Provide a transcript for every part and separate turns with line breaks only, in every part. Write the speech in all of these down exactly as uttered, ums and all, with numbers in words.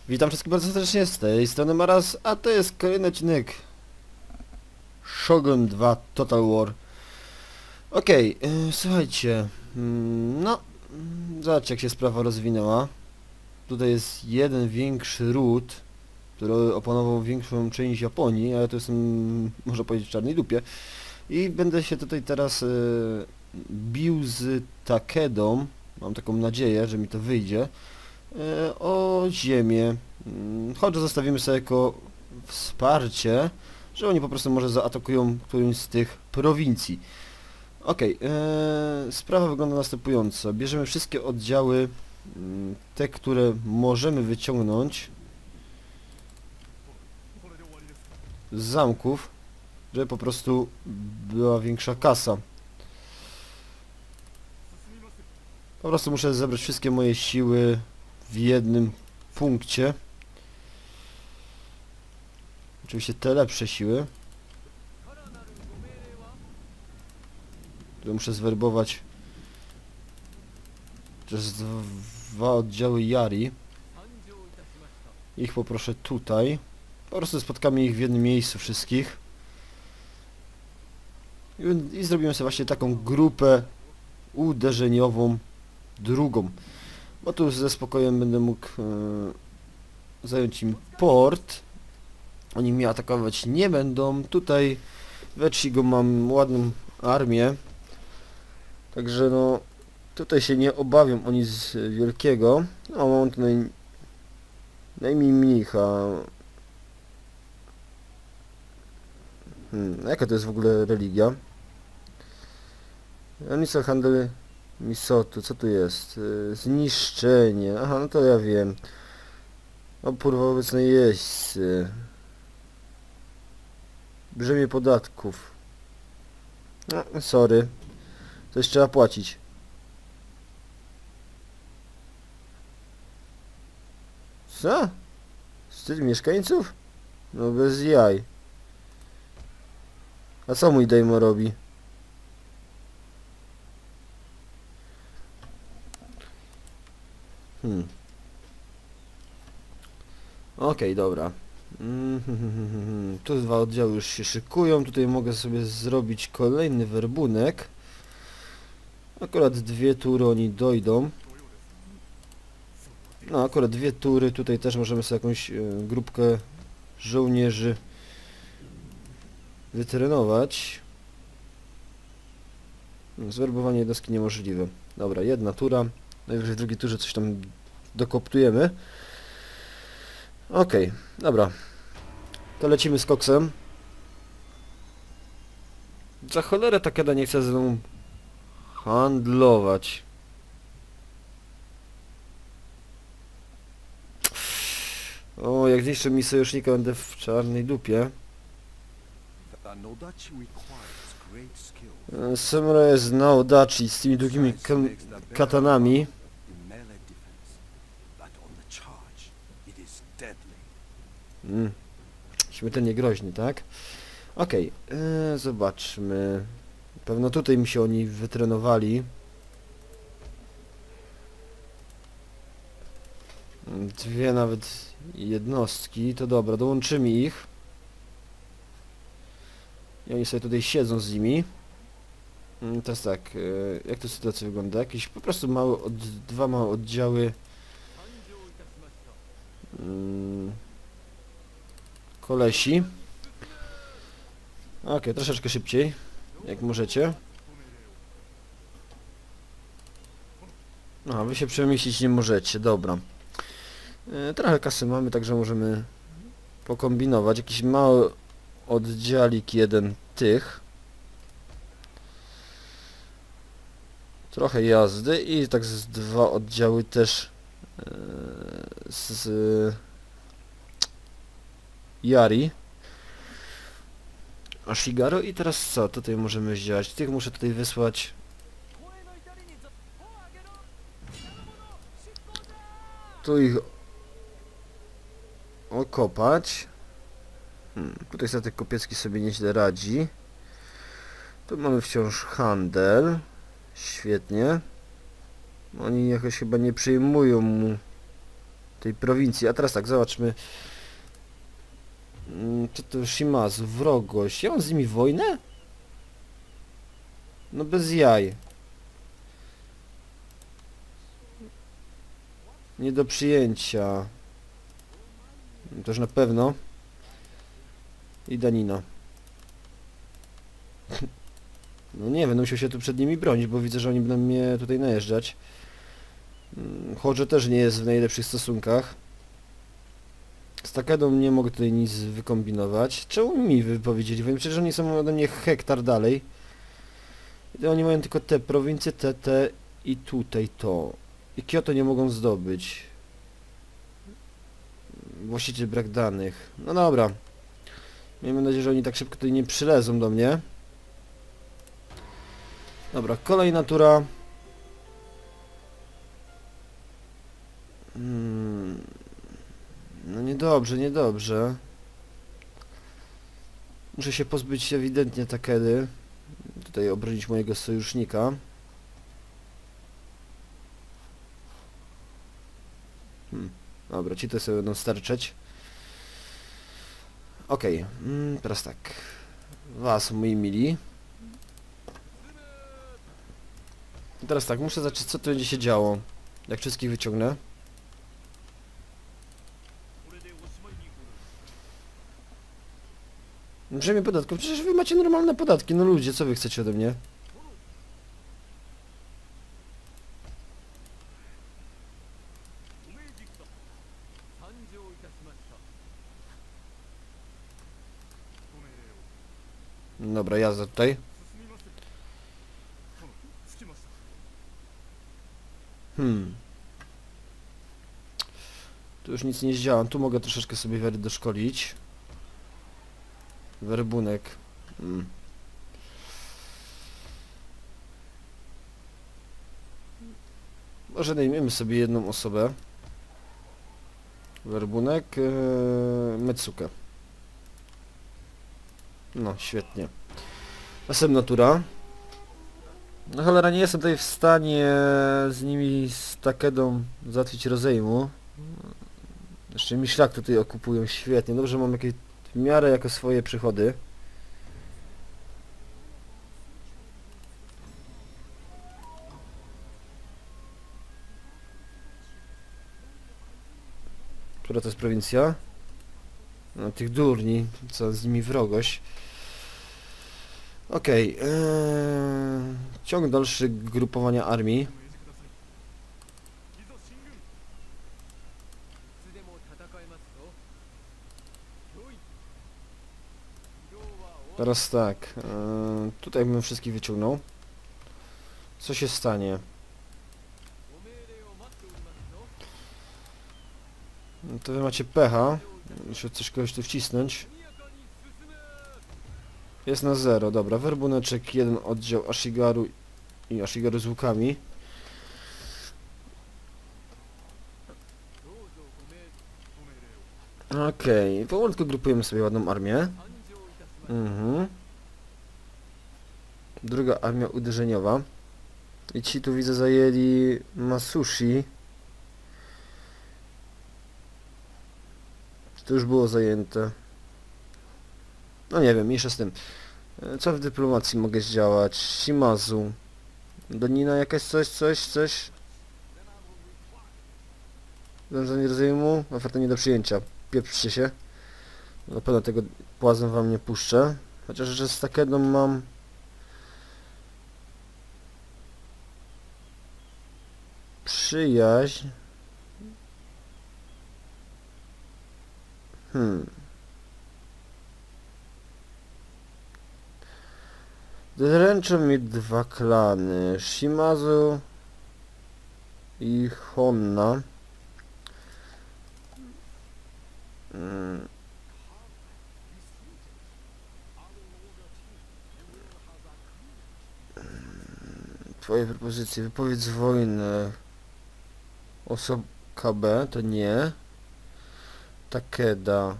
Witam wszystkich bardzo serdecznie, z tej strony Maras, a to jest kolejny odcinek Shogun dwa Total War. Okej, okay, yy, słuchajcie, yy, no, yy, zobaczcie jak się sprawa rozwinęła. Tutaj jest jeden większy ród, który opanował większą część Japonii, a ja to jestem, można powiedzieć, w czarnej dupie. I będę się tutaj teraz yy, bił z Takedą, mam taką nadzieję, że mi to wyjdzie. O ziemię. Choć zostawimy sobie jako wsparcie, że oni po prostu może zaatakują którąś z tych prowincji. Ok, ee, sprawa wygląda następująco. Bierzemy wszystkie oddziały, te, które możemy wyciągnąć z zamków, żeby po prostu była większa kasa. Po prostu muszę zebrać wszystkie moje siły w jednym punkcie. Oczywiście te lepsze siły, które muszę zwerbować przez dwa oddziały Yari. Ich poproszę tutaj. Po prostu spotkamy ich w jednym miejscu wszystkich. I, i zrobimy sobie właśnie taką grupę uderzeniową drugą. Bo tu ze spokojem będę mógł e, zająć im port. Oni mnie atakować nie będą. Tutaj w Echigo mam ładną armię. Także no tutaj się nie obawiam o nic wielkiego. No mam tu naj, najmniej mnicha. Hmm, jaka to jest w ogóle religia? Anica handel Misotu, co tu jest? Zniszczenie. Aha, no to ja wiem. Opór wobec najeźdźcy. Brzemię podatków. No, sorry. Coś trzeba płacić. Co? Wstyd mieszkańców? No bez jaj. A co mój Dejmo robi? Hmm. Okej, okay, dobra. Mm -hmm. Tu dwa oddziały już się szykują. Tutaj mogę sobie zrobić kolejny werbunek. Akurat dwie tury oni dojdą. No akurat dwie tury. Tutaj też możemy sobie jakąś e, grupkę żołnierzy wytrenować. Zwerbowanie jednostki niemożliwe. Dobra, jedna tura. Najwyżej w drugiej turze coś tam dokoptujemy. Okej, okay, dobra. To lecimy z koksem. Za cholerę Takeda nie chce ze mną handlować. O, jak zniszczę mi sojusznika, będę w czarnej dupie. Samurai jest Naodachi z tymi długimi katanami. Mm. Śmiertelnie groźny, tak? Okej, okay. Zobaczmy. Pewno tutaj mi się oni wytrenowali. Dwie nawet jednostki, to dobra, dołączymy ich. I oni sobie tutaj siedzą z nimi. Teraz tak, jak to sytuacja wygląda? Jakieś po prostu małe, od, dwa małe oddziały. Hmm. Kolesi. Ok, troszeczkę szybciej, jak możecie. Aha, wy się przemieścić nie możecie, dobra. E, trochę kasy mamy, także możemy pokombinować. Jakiś mały oddziałik jeden tych. Trochę jazdy i tak z dwa oddziały też e, z Yari. Ashigaro i teraz co tutaj możemy zdziałać? Tych muszę tutaj wysłać. Tu ich okopać. Hmm, tutaj statek kopiecki sobie nieźle radzi. Tu mamy wciąż handel. Świetnie. Oni jakoś chyba nie przyjmują mu tej prowincji. A teraz tak, zobaczmy. Mm, Co to Shimazu, wrogość. Ja mam z nimi wojnę? No bez jaj. Nie do przyjęcia. Toż na pewno. I danina. No nie, będę musiał się tu przed nimi bronić, bo widzę, że oni będą mnie tutaj najeżdżać. Hodge też nie jest w najlepszych stosunkach. Z Takedą nie mogę tutaj nic wykombinować. Czemu mi wypowiedzieli? Wiem, przecież oni są ode mnie hektar dalej. I oni mają tylko te prowincje, te, te i tutaj to. I Kyoto nie mogą zdobyć. Właściciel brak danych. No dobra. Miejmy nadzieję, że oni tak szybko tutaj nie przylezą do mnie. Dobra, kolejna tura. Hmm. No niedobrze, niedobrze. Muszę się pozbyć ewidentnie Takedy. Tutaj obronić mojego sojusznika. Hmm. Dobra, ci to sobie będą starczeć. Okej, okay. mm, teraz tak. Was, moi mili. Teraz tak, muszę zacząć, co tu będzie się działo. Jak wszystkich wyciągnę. Brzemię podatków, przecież wy macie normalne podatki, no ludzie, co wy chcecie ode mnie? Dobra, jazda tutaj. Hmm. Tu już nic nie zdziałam, tu mogę troszeczkę sobie wiary doszkolić. Werbunek. Hmm. Może najmiemy sobie jedną osobę. Werbunek, ee, Metsukę. No, świetnie. Następna tura. No cholera, nie jestem tutaj w stanie z nimi, z Takedą załatwić rozejmu. Jeszcze mi szlak tutaj okupują, świetnie. Dobrze, mam jakieś w miarę jako swoje przychody. Która to jest prowincja? No, tych durni, co z nimi wrogość. Okej, okay, ee, ciąg dalszy grupowania armii. Teraz tak, ee, tutaj bym wszystkich wyciągnął. Co się stanie? No to wy macie pecha. Muszę coś kogoś tu wcisnąć. Jest na zero, dobra. Werbuneczek, jeden oddział Ashigaru i Ashigaru z łukami. Okej, okay. Powolutku grupujemy sobie ładną armię. Mhm. Druga armia uderzeniowa. I ci tu widzę zajęli Masushi. Czy to już było zajęte? No nie wiem, mniejsza z tym. Co w dyplomacji mogę zdziałać? Shimazu. Danina jakaś coś, coś, coś? Wiązanie rozejmu? Oferta nie do przyjęcia. Pieprzcie się. Na pewno tego płazem wam nie puszczę. Chociaż, że z Takedą mam... przyjaźń. Hmm. Dręczą mi dwa klany. Shimazu i Honna. Hmm. Twoje propozycje. Wypowiedz wojnę. Osob K B to nie. Takeda.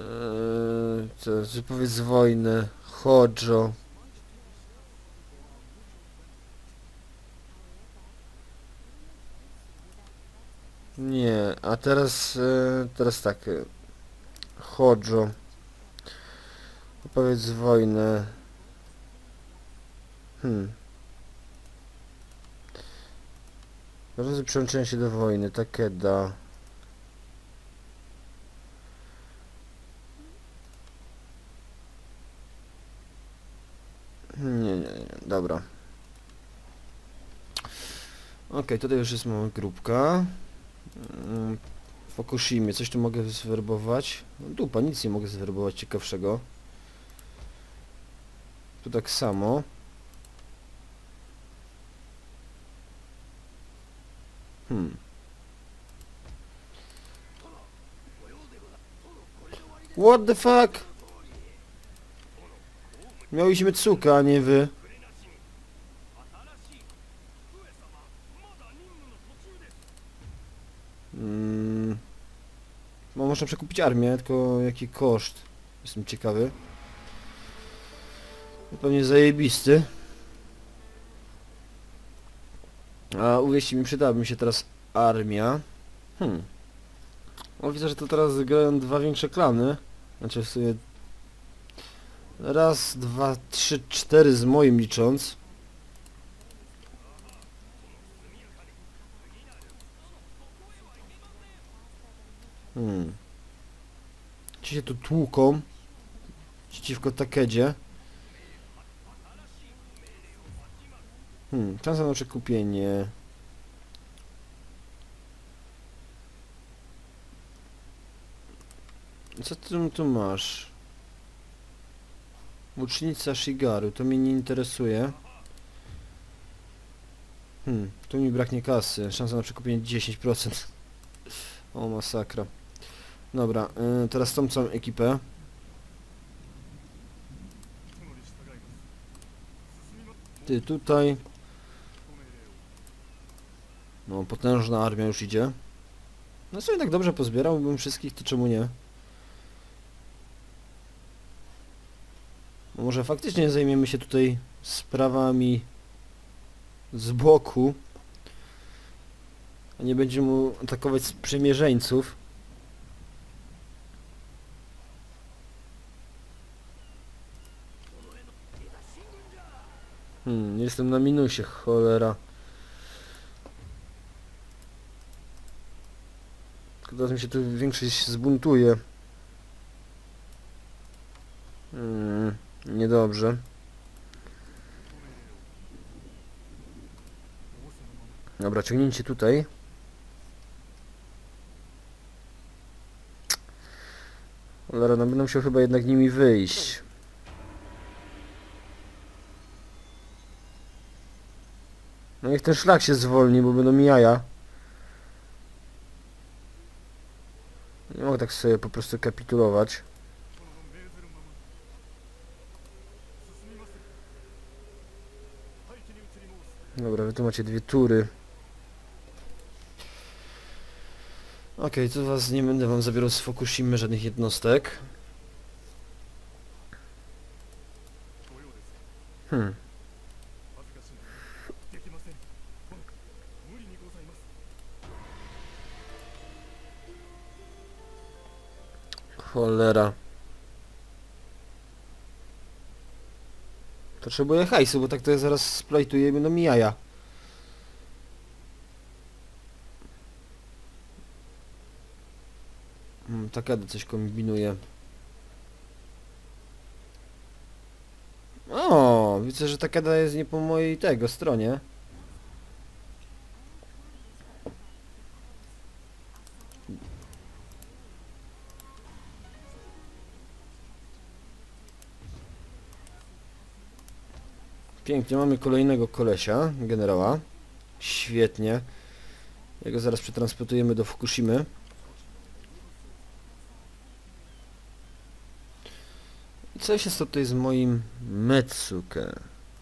Eee, co, wypowiedz wojnę. Hojo. Nie, a teraz, e, teraz tak. e, Hojo. Powiedz wojnę. Hmm. Zarządy przyłączenia się do wojny. Takeda. Nie, nie, nie. Dobra. Okej, tutaj już jest mała grupka. Mm, W Fukushimie. Coś tu mogę zwerbować? No dupa, nic nie mogę zwerbować ciekawszego. Tu tak samo. Hmm. What the fuck? Miałyśmy Tsuka, a nie wy. Mm. No, można przekupić armię, tylko jaki koszt? Jestem ciekawy. Pewnie zajebisty. A uwierzcie mi, przydałaby mi się teraz armia. Hmm. O, widzę, że to teraz grają dwa większe klany. Znaczy w sumie... Raz, dwa, trzy, cztery z moim licząc. Hmm. Ci się tu tłuką. Przeciwko Takedzie. Hmm, szansa na przekupienie. Co ty tu masz? Łucznica Shigaru, to mnie nie interesuje. Hmm, tu mi braknie kasy. Szansa na przekupienie dziesięć procent. O, masakra. Dobra, yy, teraz tą całą ekipę. Ty tutaj. No, potężna armia już idzie. No sobie tak dobrze pozbierałbym wszystkich, to czemu nie? No może faktycznie zajmiemy się tutaj sprawami z boku, a nie będziemy mu atakować sprzymierzeńców. Hmm, jestem na minusie, cholera. Teraz mi się tu większość zbuntuje. Hmm, niedobrze. Dobra, ciągnięcie tutaj. Cholera, no będę musiał chyba jednak nimi wyjść. No niech ten szlak się zwolni, bo będą mi jaja. Nie mogę tak sobie po prostu kapitulować. Dobra, wy tu macie dwie tury. Okej, okay, to was nie będę wam zabierał z Fukushimy żadnych jednostek. Hmm. Cholera. Potrzebuję hajsu, bo tak to ja zaraz splajtuję i będą mi jaja. Hmm, Takeda coś kombinuje. O, widzę, że Takeda jest nie po mojej tego stronie. Pięknie, mamy kolejnego kolesia, generała. Świetnie. Jego zaraz przetransportujemy do Fukushimy. I co się stało tutaj z moim Metsuke?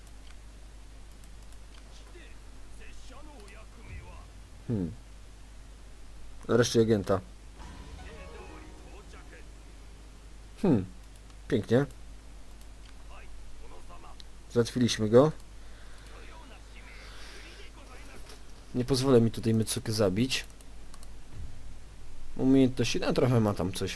Hmm. Nareszcie agenta. Hmm. Pięknie. Załatwiliśmy go. Nie pozwolę mi tutaj Metsuke zabić. Umiejętności, no trochę ma tam coś.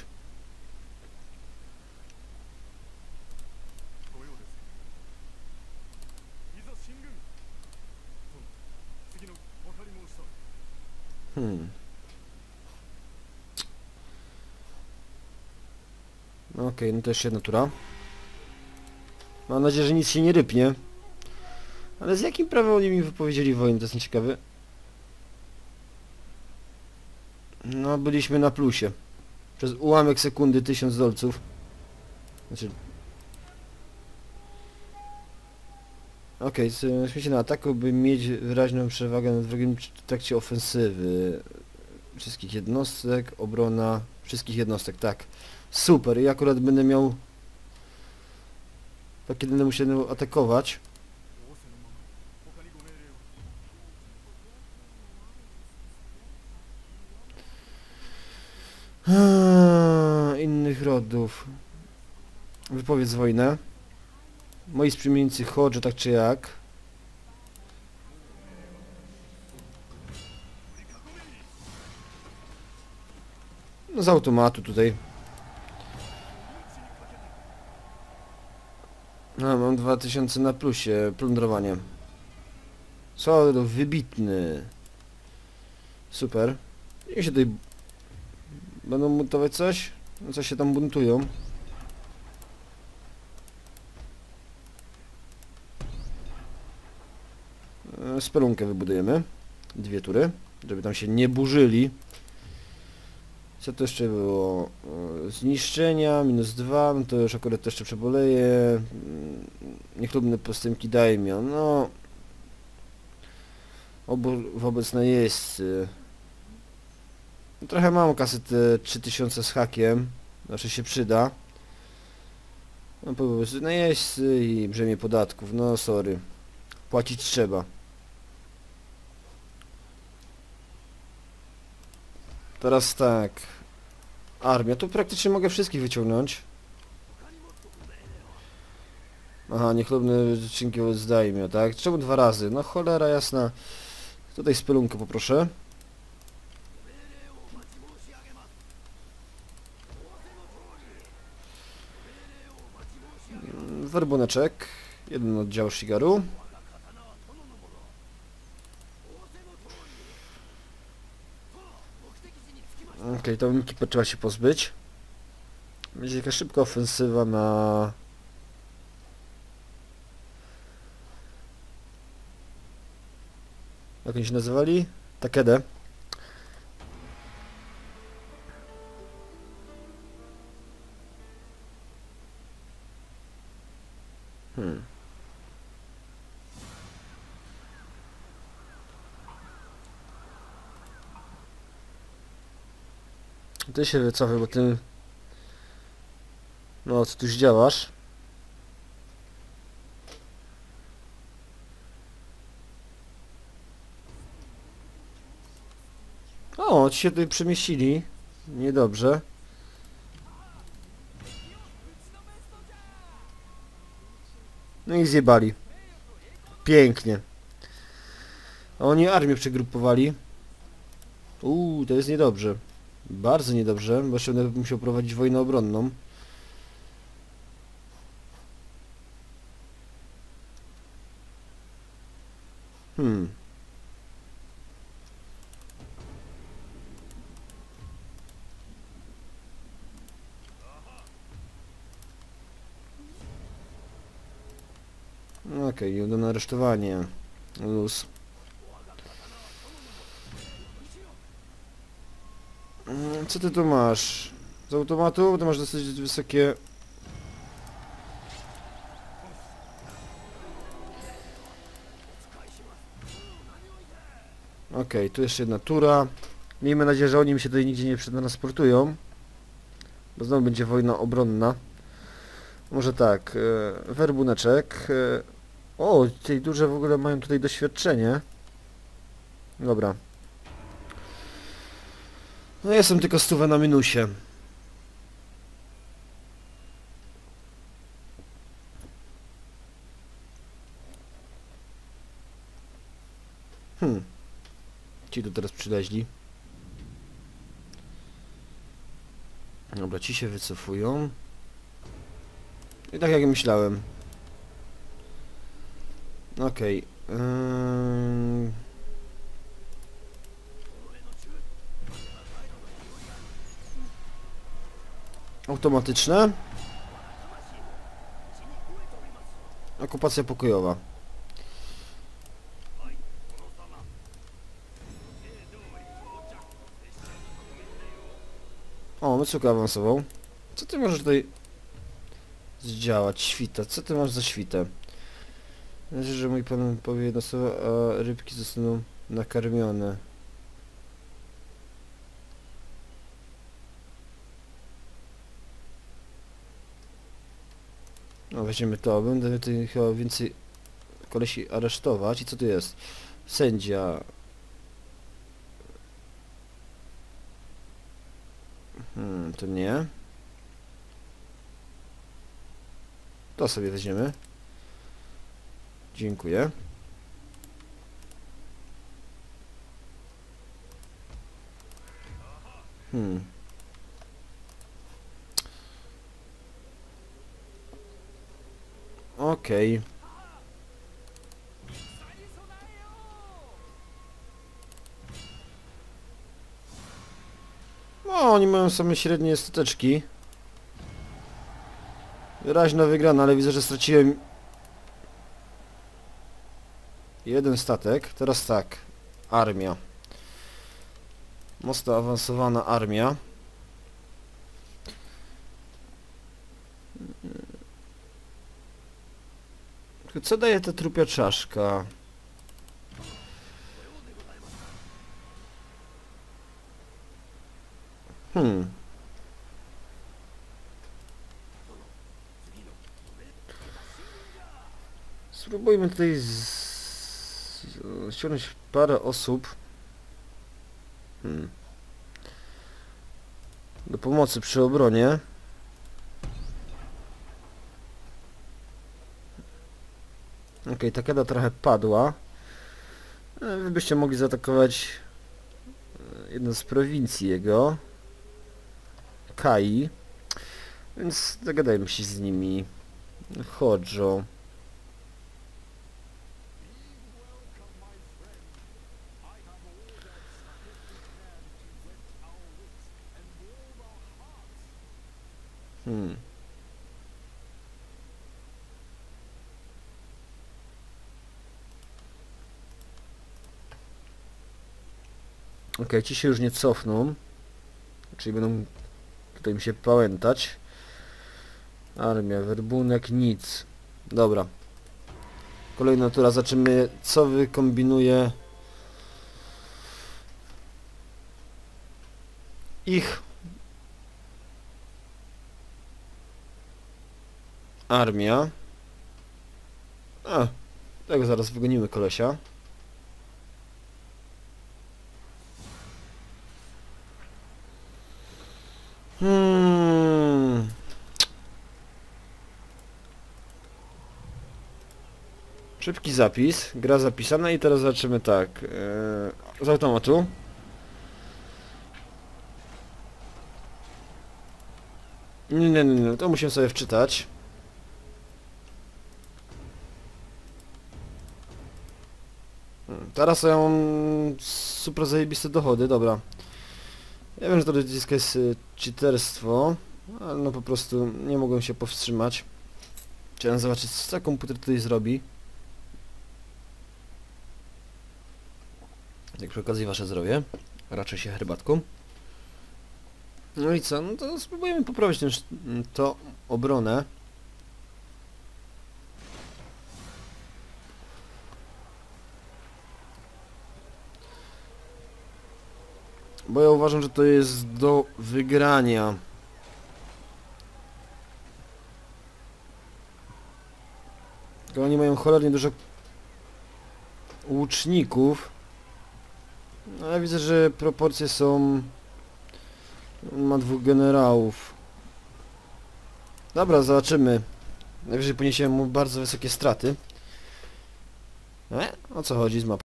Hmm. No okej, okay, no to jeszcze jedna tura. Mam nadzieję, że nic się nie rypnie. Ale z jakim prawem oni mi wypowiedzieli wojnę, to jest nieciekawe. No, byliśmy na plusie. Przez ułamek sekundy tysiąc dolców. Znaczy... Okej, okay, śmiecie na ataku, by mieć wyraźną przewagę nad wrogiem w trakcie ofensywy. Wszystkich jednostek, obrona... Wszystkich jednostek, tak. Super, i akurat będę miał... Tak, kiedy będę musiał atakować. Eee, innych rodów. Wypowiedz wojnę. Moi sprzymiennicy chodzą tak czy jak. No z automatu tutaj. No, mam dwa tysiące na plusie, plądrowanie. Co, wybitny. Super. I się tutaj... Będą montować coś? No coś się tam buntują. Spelunkę wybudujemy. Dwie tury, żeby tam się nie burzyli. Co to jeszcze było? Zniszczenia, minus dwa, no to już akurat to jeszcze przeboleje. Niechlubne postępki daimio, no... Obór wobec najeźdźcy. Trochę mam kasy te trzy tysiące z hakiem. Znaczy się przyda. No po prostu najeźdźcy i brzemię podatków, no sorry. Płacić trzeba. Teraz tak. Armia. Tu praktycznie mogę wszystkich wyciągnąć. Aha, niechlubne wyczynki wobec daimio, tak? Czemu dwa razy? No cholera jasna. Tutaj spelunkę poproszę. Werbuneczek. Jeden oddział Shigaru. Okej, okay, to ekipę trzeba się pozbyć. Będzie jakaś szybka ofensywa na... Jak oni się nazywali? Takedę. Hmm. Ty się wycofaj, bo ty... No, co tu już działasz? O, ci się tutaj przemieścili. Niedobrze. No i zjebali. Pięknie. A oni armię przegrupowali. Uuu, to jest niedobrze. Bardzo niedobrze, bo jeszcze będę musiał prowadzić wojnę obronną. Hmm. Okej, okay, do aresztowania. Luz. Co ty tu masz? Z automatu? Ty masz dosyć wysokie... Okej, okay, tu jeszcze jedna tura. Miejmy nadzieję, że oni mi się tutaj nigdzie nie przetransportują. Bo znowu będzie wojna obronna. Może tak, e, werbuneczek. E, o, tej duże w ogóle mają tutaj doświadczenie. Dobra. No jestem tylko stówę na minusie. Hmm. Ci tu teraz przyleźli. Dobra, ci się wycofują. I tak jak myślałem. Okej. Okay. Ym... Automatyczne. Okupacja pokojowa. O, Mycuka awansował. Co ty możesz tutaj zdziałać? Świta. Co ty masz za świtę? Znaczy, że mój pan powie jedno słowo, a rybki zostaną nakarmione. No weźmiemy to. Będę tutaj chyba więcej kolesi aresztować. I co tu jest? Sędzia. Hmm, to nie. To sobie weźmiemy. Dziękuję. Hmm. Okej. Okay. No, oni mają same średnie stateczki. Wyraźna wygrana, ale widzę, że straciłem jeden statek. Teraz tak. Armia. Mocno awansowana armia. Co daje ta trupia czaszka? Hmm. Spróbujmy tutaj z... ściągnąć parę osób. Hmm. Do pomocy przy obronie. Okej, okay, Takeda trochę padła. Wy byście mogli zaatakować jedną z prowincji jego. Kai. Więc dogadajmy się z nimi. Hojo. Hmm. Okej, okay, ci się już nie cofną. Czyli będą tutaj mi się pałętać. Armia, werbunek, nic. Dobra. Kolejna tura, zobaczymy co wykombinuje ich armia. A, tego zaraz wygonimy kolesia. Hmm. Szybki zapis, gra zapisana i teraz zobaczymy tak. Yy, z automatu. Nie, nie, nie, nie, to musimy sobie wczytać. Teraz ja mam super zajebiste dochody, dobra. Ja wiem, że to rodziska jest y, cheaterstwo, ale no po prostu nie mogłem się powstrzymać. Chciałem zobaczyć, co komputer tutaj zrobi. Jak przy okazji wasze zdrowie. Raczej się herbatką. No i co? No to spróbujemy poprawić tę to obronę. Bo ja uważam, że to jest do wygrania. Tylko oni mają cholernie dużo łuczników. No ja widzę, że proporcje są... On ma dwóch generałów. Dobra, zobaczymy. Najwyżej poniesiemy mu bardzo wysokie straty. E? O co chodzi z mapą?